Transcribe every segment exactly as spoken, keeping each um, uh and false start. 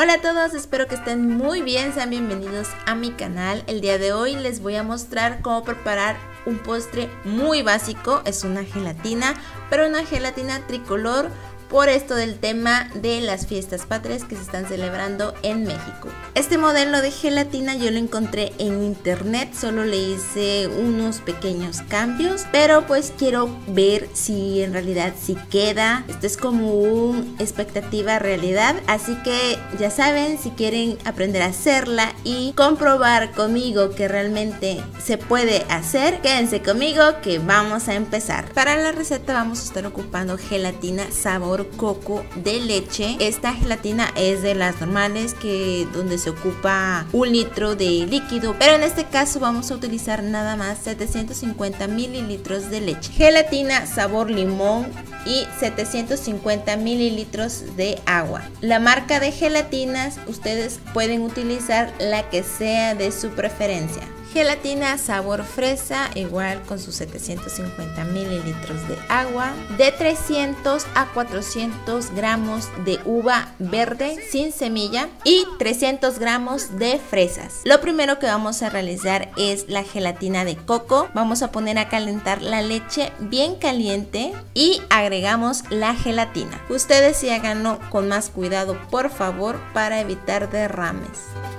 Hola a todos, espero que estén muy bien, sean bienvenidos a mi canal. El día de hoy les voy a mostrar cómo preparar un postre muy básico. Es una gelatina, pero una gelatina tricolor, por esto del tema de las fiestas patrias que se están celebrando en México. Este modelo de gelatina yo lo encontré en internet, solo le hice unos pequeños cambios, pero pues quiero ver si en realidad si queda. Esto es como una expectativa realidad, así que ya saben, si quieren aprender a hacerla y comprobar conmigo que realmente se puede hacer, quédense conmigo que vamos a empezar. Para la receta vamos a estar ocupando gelatina sabor coco de leche. Esta gelatina es de las normales, que donde se ocupa un litro de líquido, pero en este caso vamos a utilizar nada más setecientos cincuenta mililitros de leche. Gelatina sabor limón y setecientos cincuenta mililitros de agua. La marca de gelatinas ustedes pueden utilizar la que sea de su preferencia. Gelatina sabor fresa, igual con sus setecientos cincuenta mililitros de agua. De trescientos a cuatrocientos gramos de uva verde sin semilla y trescientos gramos de fresas. Lo primero que vamos a realizar es la gelatina de coco. Vamos a poner a calentar la leche bien caliente y agregamos la gelatina. Ustedes sí háganlo con más cuidado, por favor, para evitar derrames.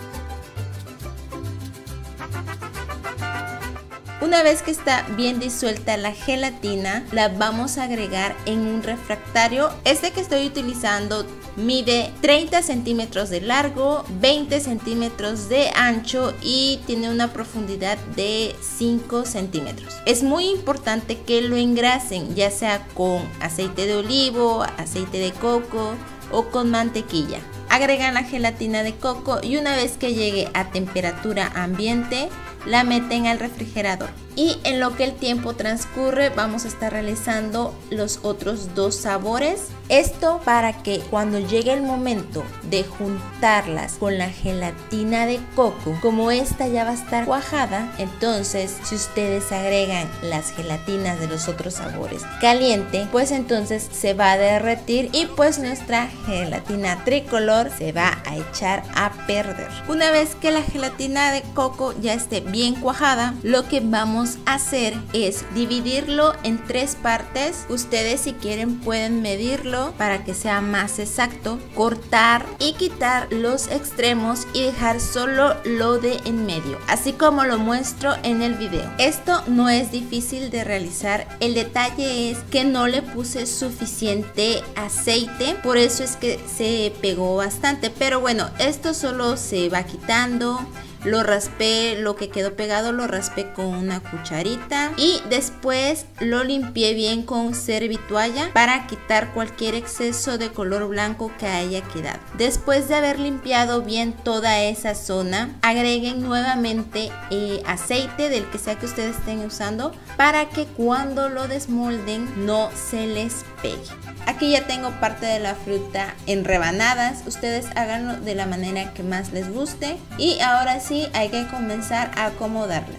Una vez que está bien disuelta la gelatina, la vamos a agregar en un refractario. Este que estoy utilizando mide treinta centímetros de largo, veinte centímetros de ancho y tiene una profundidad de cinco centímetros. Es muy importante que lo engrasen, ya sea con aceite de olivo, aceite de coco o con mantequilla. Agregan la gelatina de coco y una vez que llegue a temperatura ambiente, la meten al refrigerador. Y en lo que el tiempo transcurre vamos a estar realizando los otros dos sabores. Esto para que cuando llegue el momento de juntarlas con la gelatina de coco, como esta ya va a estar cuajada, entonces si ustedes agregan las gelatinas de los otros sabores caliente, pues entonces se va a derretir y pues nuestra gelatina tricolor se va a echar a perder. Una vez que la gelatina de coco ya esté bien cuajada, lo que vamos a hacer es dividirlo en tres partes. Ustedes si quieren pueden medirlo para que sea más exacto, cortar y quitar los extremos y dejar solo lo de en medio, así como lo muestro en el video. Esto no es difícil de realizar, el detalle es que no le puse suficiente aceite, por eso es que se pegó bastante, pero bueno, esto solo se va quitando. Lo raspé, lo que quedó pegado lo raspé con una cucharita y después lo limpié bien con servitoalla para quitar cualquier exceso de color blanco que haya quedado. Después de haber limpiado bien toda esa zona, agreguen nuevamente eh, aceite del que sea que ustedes estén usando para que cuando lo desmolden no se les pegue. Aquí ya tengo parte de la fruta en rebanadas, ustedes háganlo de la manera que más les guste y ahora sí hay que comenzar a acomodarlas.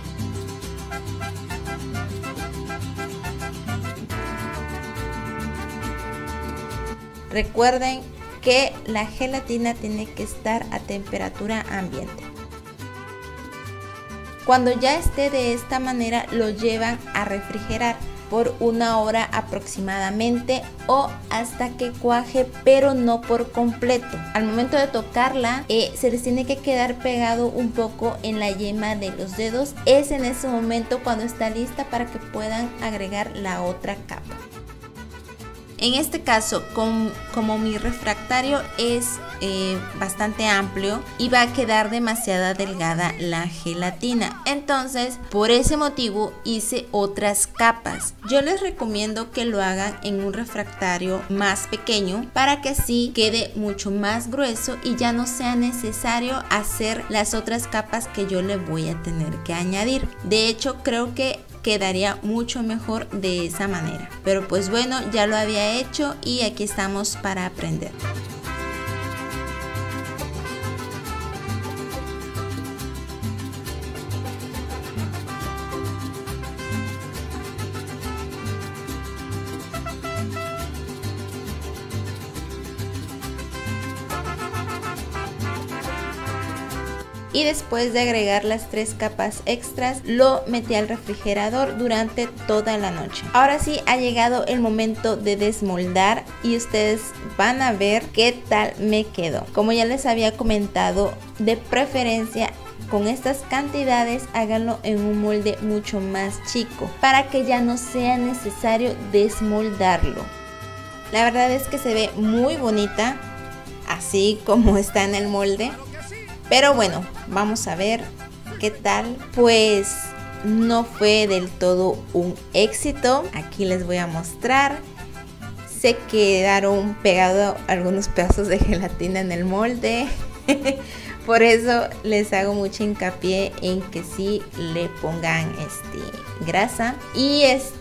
Recuerden que la gelatina tiene que estar a temperatura ambiente. Cuando ya esté de esta manera lo llevan a refrigerar por una hora aproximadamente o hasta que cuaje, pero no por completo. Al momento de tocarla eh, se les tiene que quedar pegado un poco en la yema de los dedos. Es en ese momento cuando está lista para que puedan agregar la otra capa. En este caso, con, como mi refractario es eh, bastante amplio y va a quedar demasiado delgada la gelatina, entonces por ese motivo hice otras capas. Yo les recomiendo que lo hagan en un refractario más pequeño para que así quede mucho más grueso y ya no sea necesario hacer las otras capas que yo le voy a tener que añadir. De hecho, creo que quedaría mucho mejor de esa manera, pero pues bueno, ya lo había hecho y aquí estamos para aprender. y después de agregar las tres capas extras lo metí al refrigerador durante toda la noche. Ahora sí ha llegado el momento de desmoldar y ustedes van a ver qué tal me quedó. Como ya les había comentado, de preferencia con estas cantidades háganlo en un molde mucho más chico para que ya no sea necesario desmoldarlo. La verdad es que se ve muy bonita así como está en el molde, pero bueno, vamos a ver qué tal. Pues no fue del todo un éxito. Aquí les voy a mostrar. Se quedaron pegados algunos pedazos de gelatina en el molde. Por eso les hago mucho hincapié en que sí le pongan este, grasa. Y es...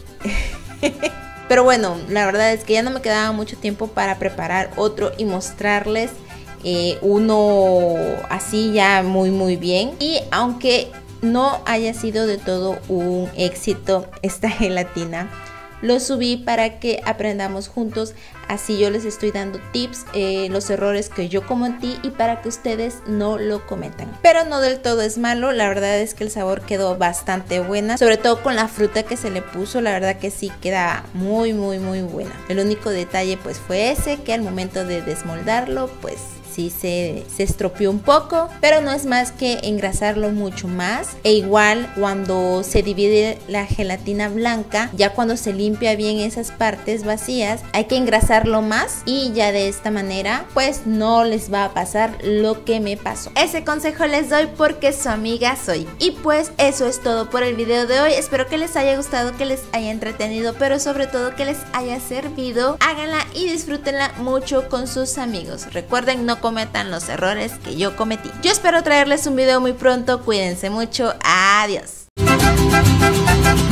Pero bueno, la verdad es que ya no me quedaba mucho tiempo para preparar otro y mostrarles eh, uno así ya muy muy bien. Y aunque no haya sido de todo un éxito esta gelatina, lo subí para que aprendamos juntos, así yo les estoy dando tips, eh, los errores que yo cometí y para que ustedes no lo cometan. Pero no del todo es malo, la verdad es que el sabor quedó bastante buena, sobre todo con la fruta que se le puso, la verdad que sí queda muy muy muy buena. El único detalle pues fue ese, que al momento de desmoldarlo pues sí se, se estropeó un poco, pero no es más que engrasarlo mucho más. E igual cuando se divide la gelatina blanca, ya cuando se limpia bien esas partes vacías, hay que engrasarlo más y ya de esta manera pues no les va a pasar lo que me pasó. Ese consejo les doy porque su amiga soy. Y pues eso es todo por el video de hoy. Espero que les haya gustado, que les haya entretenido, pero sobre todo que les haya servido. Háganla y disfrútenla mucho con sus amigos. Recuerden, no cometan los errores que yo cometí. Yo espero traerles un video muy pronto. Cuídense mucho. Adiós.